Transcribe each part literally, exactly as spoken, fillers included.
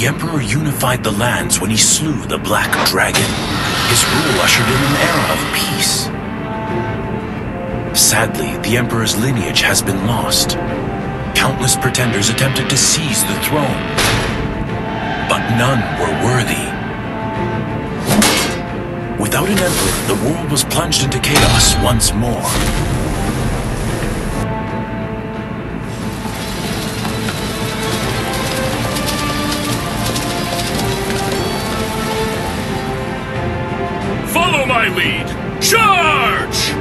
The Emperor unified the lands when he slew the Black Dragon. His rule ushered in an era of peace. Sadly, the Emperor's lineage has been lost. Countless pretenders attempted to seize the throne, but none were worthy. Without an emperor, the world was plunged into chaos once more. Follow my lead! Charge!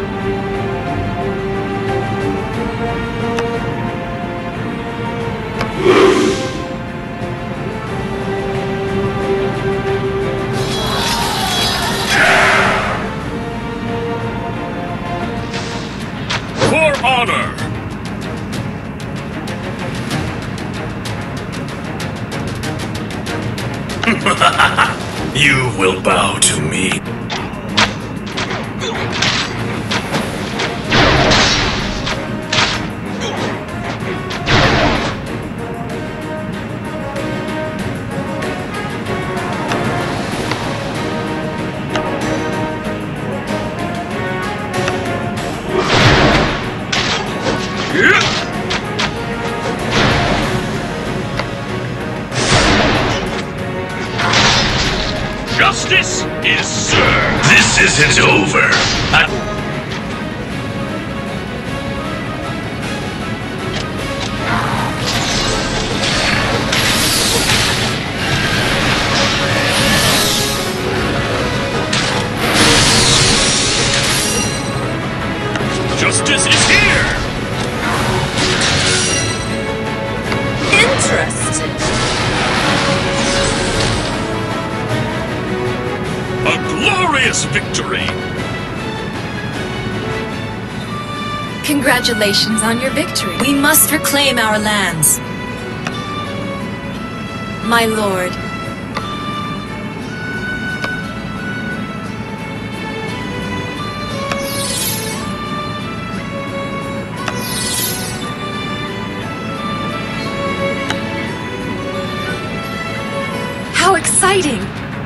For honor! You will bow to me. Justice is served. This isn't over. I Justice is here! Interesting. A glorious victory! Congratulations on your victory. We must reclaim our lands. My lord. How exciting!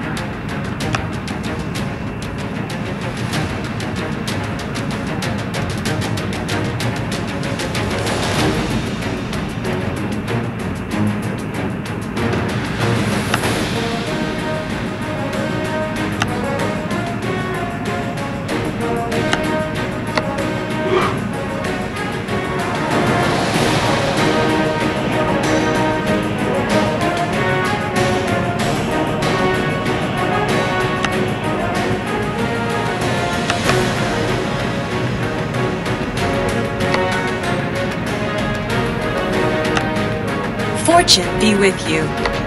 Fortune be with you.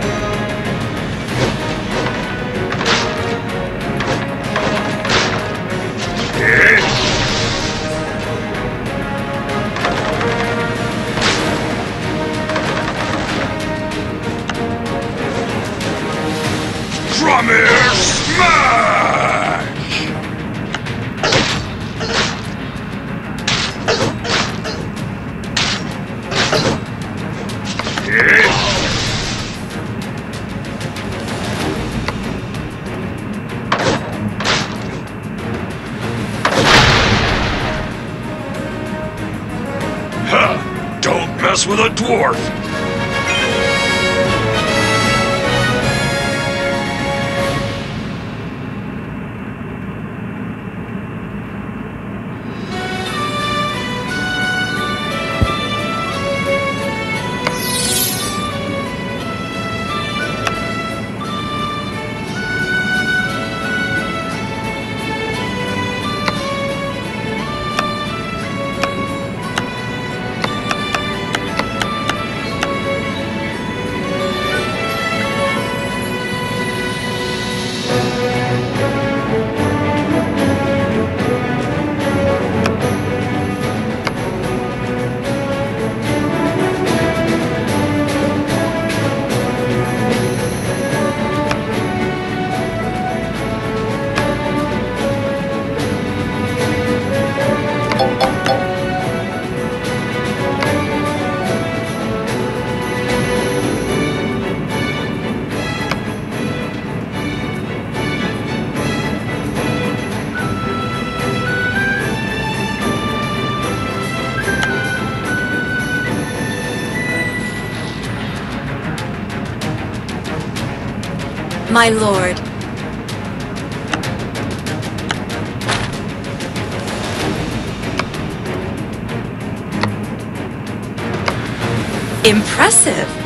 Drummer smash! Ha! Don't mess with a dwarf! My lord. Impressive.